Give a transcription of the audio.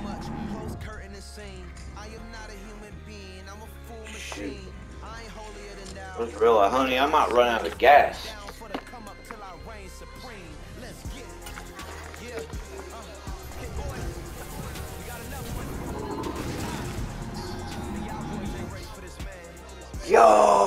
Shoot. What's real? Honey, I might run out of gas. Yo!